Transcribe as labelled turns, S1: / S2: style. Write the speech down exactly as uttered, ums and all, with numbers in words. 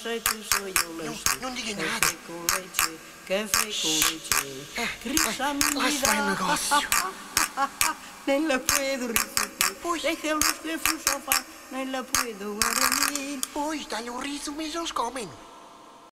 S1: sei que sou eu lanche.
S2: Não, não diga nada.
S1: Café com leite, café com leite. Grita mi
S2: lá se vai o negócio.
S1: Nem la puedo resistir.
S2: Pois.
S1: Deja los jefes sofá, nem la puedo dormir.
S2: Pois, dá-lhe um riso, mas eles comem.